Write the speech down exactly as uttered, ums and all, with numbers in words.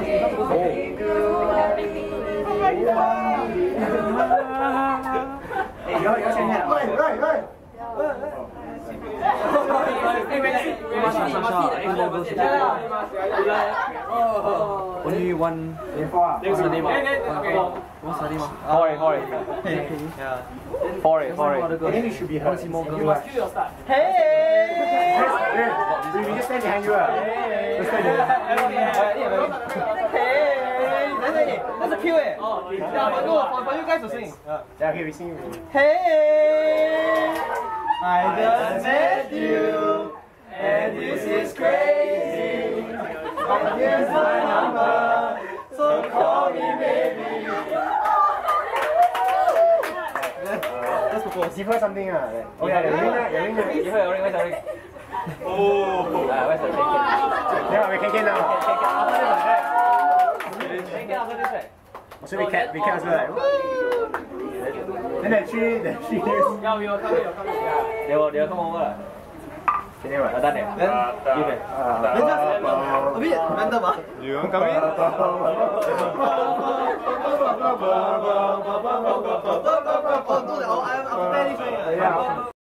有有钱人，喂喂喂。 Only one. What's the name? What's the name? Hori, Hori. Yeah. Hori, Hori. I think we should be her. You must kill your start. Hey! We we just stand behind you. Just stand behind. Hey! That's a cue eh? Yeah, but no, for, for you guys to sing. Yeah, okay, we sing. Hey! I just met you, and this is crazy. But here's my number, so call me baby. Let's propose. Give her something. Oh yeah, the ring, the ring. Give her a ring, where's the ring? Oh. Uh, where's the ring? Yeah, we can get now. Take it after this, right? So we can, we can as well. Then the tree, the tree is. Yeah, we will come here, come here. They will, they will come over. Can you what? Done it. Then give it. Then just a bit random ah. You want to come in? Oh, no, I'm, I'm very sure. Yeah.